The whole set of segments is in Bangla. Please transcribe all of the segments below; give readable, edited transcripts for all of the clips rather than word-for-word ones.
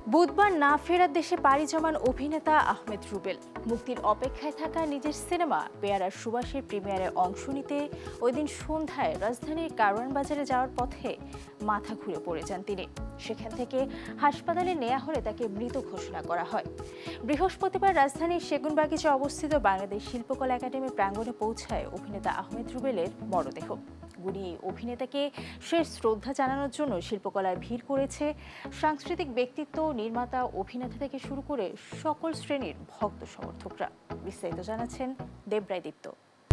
বুধবার না ফেরার দেশে পাড়ি জমান অভিনেতা আহমেদ রুবেল মুক্তির অপেক্ষায় থাকা নিজের সিনেমা পেয়ারার সুবাসের প্রিমিয়ারে অংশ নিতে ওই দিন সন্ধ্যায় রাজধানীর কারওয়ান বাজারে যাওয়ার পথে মাথা ঘুরে পড়ে যান তিনি। সেখান থেকে হাসপাতালে নেওয়া হলে তাকে মৃত ঘোষণা করা হয়। বৃহস্পতিবার রাজধানীর সেগুনবাগিচে অবস্থিত বাংলাদেশ শিল্পকলা একাডেমি প্রাঙ্গণে পৌঁছায় অভিনেতা আহমেদ রুবেলের মরদেহ। গুণী অভিনেতাকে শেষ শ্রদ্ধা জানানোর জন্য শিল্পকলায় ভিড় করেছে সাংস্কৃতিক ব্যক্তিত্ব, নির্মাতা, অভিনেতা থেকে শুরু করে সকল শ্রেণীর ভক্ত সমর্থকরা। বিস্তারিত জানাচ্ছেন দেবরায় দীপ্ত।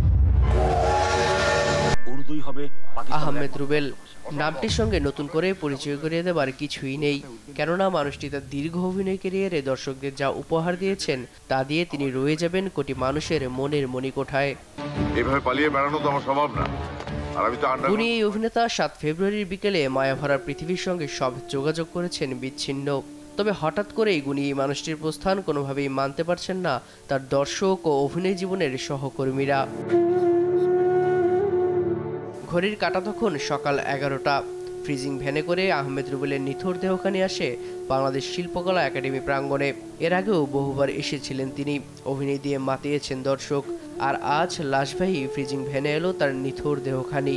আহমেদ রুবেল নামটির সঙ্গে নতুন করে পরিচয় করিয়ে দেবার কিছুই নেই, কেননা মানুষটি তার দীর্ঘ অভিনয় ক্যারিয়ারে দর্শকদের যা উপহার দিয়েছেন তা দিয়ে তিনি রয়ে যাবেন কোটি মানুষের মনের মণিকোঠায়। এভাবে পালিয়ে বেড়ানো তো আমার স্বভাব না। উনি এই অভিনেতা ৭ ফেব্রুয়ারির বিকেলে মায়াভরা পৃথিবীর সঙ্গে সব যোগাযোগ করেছেন বিচ্ছিন্ন। তবে হঠাৎ করেই গুণী এই মানুষটির প্রস্থান কোনোভাবেই মানতে পারছেন না তার দর্শক ও অভিনয় জীবনের সহকর্মীরা। ঘড়ির কাঁটা তখন সকাল ১১টা। ফ্রিজিং ভ্যানে করে আহমেদ রুবেলের নিথর দেহখানি আসে বাংলাদেশ শিল্পকলা একাডেমি প্রাঙ্গণে। এর আগেও বহুবার এসেছিলেন তিনি, অভিনয় দিয়ে মাতিয়েছেন দর্শক। আর আজ লাশবাহী ফ্রিজিং ভ্যানে এলো তার নিথর দেহখানি।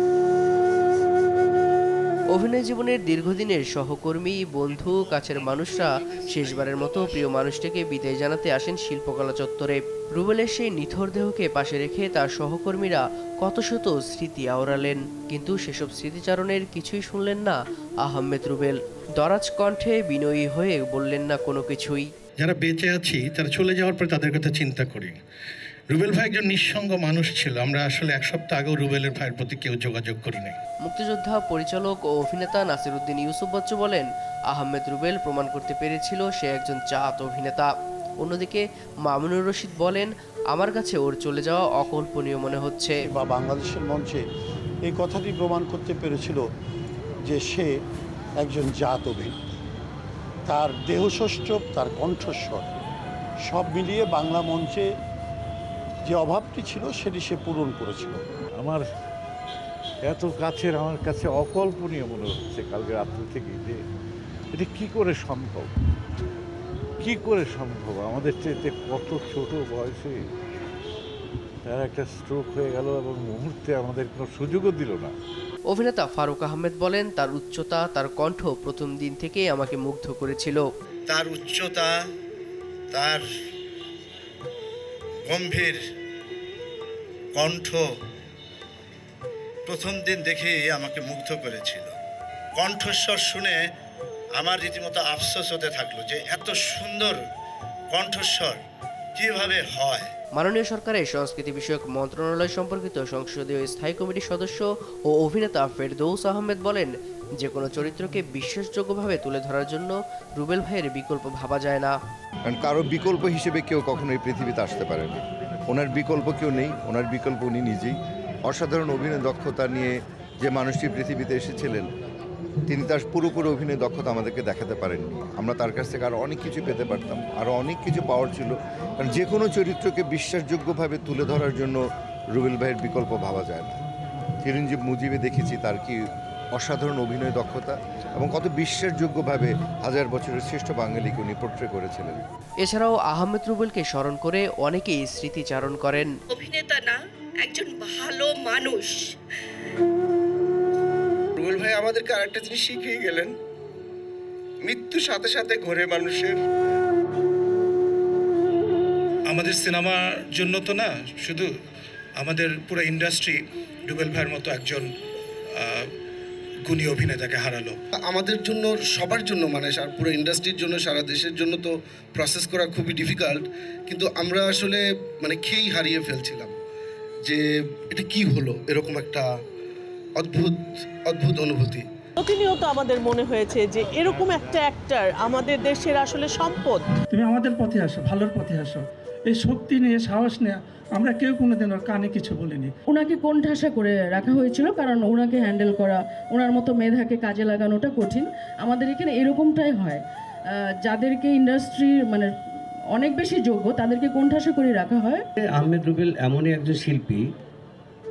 অভিনয় জীবনের দীর্ঘদিনের সহকর্মী, বন্ধু, কাছের মানুষরা শেষবারের মতো প্রিয় মানুষটিকে বিদায় জানাতে আসেন শিল্পকলা চত্বরে। রুবেলের সেই নিথর দেহকে পাশে রেখে তার সহকর্মীরা কত শত স্মৃতি আওড়ালেন, কিন্তু সেসব স্মৃতিচারণের কিছুই শুনলেন না আহমেদ রুবেল। দরাজ কণ্ঠে বিনয়ী হয়ে বললেন না কোনো কিছুই। যারা বেঁচে আছি তারা চলে যাওয়ার পর তাদের কথা চিন্তা করি। রুবেল ভাই একজন নিঃসঙ্গ মানুষ ছিল। আমরা আসলে এক সপ্তাহ আগেও রুবেলের ভাইয়ের প্রতি কেউ যোগাযোগ করি নাই। মুক্তিযোদ্ধা, পরিচালক ও অভিনেতা নাসিরউদ্দিন ইউসুফ বাচ্চু বলেন, আহমেদ রুবেল প্রমাণ করতে পেরেছিল সে একজন জাত অভিনেতা। অন্যদিকে মামুনুর রশিদ বলেন, আমার কাছে ওর চলে যাওয়া অকল্পনীয় মনে হচ্ছে। বা বাংলাদেশের মঞ্চে এই কথাটি প্রমাণ করতে পেরেছিল যে সে একজন জাত অভিনেতা। তার দেহসৌষ্ঠব, তার কণ্ঠস্বর সব মিলিয়ে বাংলা মঞ্চে যে অভাবটি ছিল সেটি সে পূরণ করেছিল। আমার এত কাছের, আমার কাছে অকল্পনীয় মনে হচ্ছে কালকে রাত্রি থেকে যে এটা কি করে সম্ভব, কি করে সম্ভব। আমাদের চাইতে কত ছোট বয়সে তার একটা স্ট্রোক হয়ে গেল এবং মুহূর্তে আমাদের কোনো সুযোগও দিল না। অভিনেতা ফারুক আহমেদ বলেন, তার উচ্চতা, তার কণ্ঠ প্রথম দিন থেকেই আমাকে মুগ্ধ করেছিল। তার উচ্চতা, তার গম্ভীর কণ্ঠ প্রথম দিন দেখেই আমাকে মুগ্ধ করেছিল। কণ্ঠস্বর শুনে আমার রীতিমতো আফসোস হতে থাকলো যে এত সুন্দর কণ্ঠস্বর কিভাবে হয়। মাননীয় সরকারের সংস্কৃতি বিষয়ক মন্ত্রণালয় সম্পর্কিত সংসদীয় স্থায়ী কমিটির সদস্য ও অভিনেতা ফেরদৌস আহমেদ বলেন, যে কোনো চরিত্রকে বিশ্বাসযোগ্যভাবে তুলে ধরার জন্য রুবেল ভাইয়ের বিকল্প ভাবা যায় না। কারণ কারো বিকল্প হিসেবে কেউ কখনো এই পৃথিবীতে আসতে পারে না। ওনার বিকল্প কেউ নেই, ওনার বিকল্প উনি নিজেই। অসাধারণ অভিনয় দক্ষতা নিয়ে যে মানুষটি পৃথিবীতে এসেছিলেন, তিনি তার পুরোপুরি অভিনয় দক্ষতা আমাদেরকে দেখাতে পারেননি। আমরা তার কাছ থেকে আরও অনেক কিছু পেতে পারতাম, আরও অনেক কিছু পাওয়ার ছিল। কারণ যে কোনো চরিত্রকে বিশ্বাসযোগ্যভাবে তুলে ধরার জন্য রুবেল ভাইয়ের বিকল্প ভাবা যায় না। চিরঞ্জীব মুজিবে দেখেছি তার কি অসাধারণ অভিনয় দক্ষতা এবং কত বিশ্বাসযোগ্যভাবে হাজার বছরের শ্রেষ্ঠ বাঙালিকে উনি পোট্রে করেছিলেন। এছাড়াও আহমেদ রুবেলকে স্মরণ করে অনেকেই স্মৃতিচারণ করেন। অভিনেতা না, একজন ভালো মানুষ। রুবেল ভাই আমাদেরকে আরেকটা জিনিস শিখিয়ে গেলেন, মৃত্যুর সাথে সাথে ঘরে মানুষের। আমাদের সিনেমার জন্য তো না, শুধু আমাদের পুরো ইন্ডাস্ট্রি রুবেল ভাইয়ের মতো একজন গুণী অভিনেতাকে হারালো। আমাদের জন্য, সবার জন্য, মানে পুরো ইন্ডাস্ট্রির জন্য, সারা দেশের জন্য তো প্রসেস করা খুবই ডিফিকাল্ট। কিন্তু আমরা আসলে মানে খেয়েই হারিয়ে ফেলছিলাম যে এটা কি হলো, এরকম একটা অদ্ভুত অদ্ভুত অনুভূতি। প্রতিনিয়ত আমাদের মনে হয়েছে যে এরকম একটা অ্যাক্টর আমাদের দেশের আসলে সম্পদ। তুমি আমাদের পথে আসো, ভালোর পথে আসো। এই শক্তি নিয়ে, সাহস নিয়ে আমরা কেউ কোনোদিন ওর কানে কিছু বলিনি। ওনাকে কোণঠাসা করে রাখা হয়েছিল, কারণ ওনাকে হ্যান্ডেল করা, ওনার মতো মেধাকে কাজে লাগানোটা কঠিন। আমাদের এখানে এরকমটাই হয়, যাদেরকে ইন্ডাস্ট্রির মানে অনেক বেশি যোগ্য তাদেরকে কোণঠাসা করে রাখা হয়। আহমেদ রুবেল এমনই একজন শিল্পী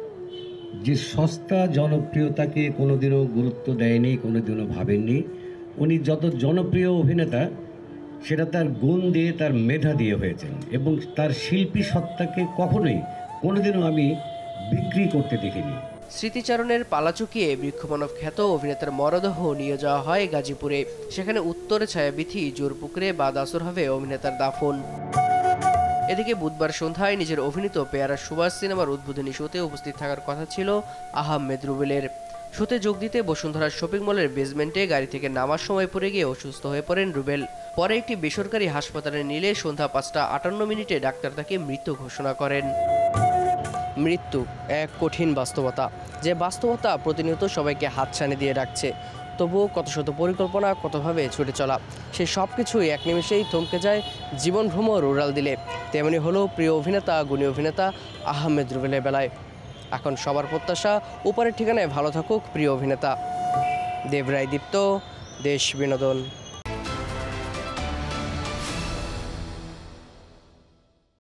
যে সস্তা জনপ্রিয়তাকে কোনোদিনও গুরুত্ব দেয়নি, কোনোদিনও ভাবেননি। উনি যত জনপ্রিয় অভিনেতা সেটা তার গুণ দিয়ে, তার মেধা দিয়ে হয়েছেন, এবং তার শিল্পী সত্তাকে কখনোই কোনোদিনও আমি বিক্রি করতে দেখিনি। স্মৃতিচারণের পালা চুকিয়ে বৃক্ষমানব খ্যাত অভিনেতার মরদেহ নিয়ে যাওয়া হয় গাজীপুরে। সেখানে উত্তরে ছায়াবিথি জোরপুকুরে বাদ আসর হবে অভিনেতার দাফন। এদিকে বুধবার সন্ধ্যায় নিজের অভিনীত পেয়ারা সুভাষ সিনেমার উদ্বোধনী শোতে উপস্থিত থাকার কথা ছিল আহমেদ রুবেলের। শোতে যোগ দিতে বসুন্ধরা শপিং মলের বেসমেন্টে গাড়ি থেকে নামার সময় পড়ে গিয়ে অসুস্থ হয়ে পড়েন রুবেল। পরে একটি বেসরকারি হাসপাতালে নিলে সন্ধ্যা 5:58 ডাক্তার তাকে মৃত ঘোষণা করেন। মৃত্যু এক কঠিন বাস্তবতা, যে বাস্তবতা প্রতিনিয়ত সবাইকে হাতছানি দিয়ে রাখছে। তবুও কত শত পরিকল্পনা, কতভাবে ছুটে চলা, সে সব কিছুই এক নিমেষেই থমকে যায় জীবন ভ্রমর উড়াল দিলে। তেমনি হলো প্রিয় অভিনেতা, গুণী অভিনেতা আহমেদ রুবেলের বেলায়। এখন সবার প্রত্যাশা উপরের ঠিকানায় ভালো থাকুক প্রিয় অভিনেতা। দেবরায় দীপ্ত, দেশ বিনোদন।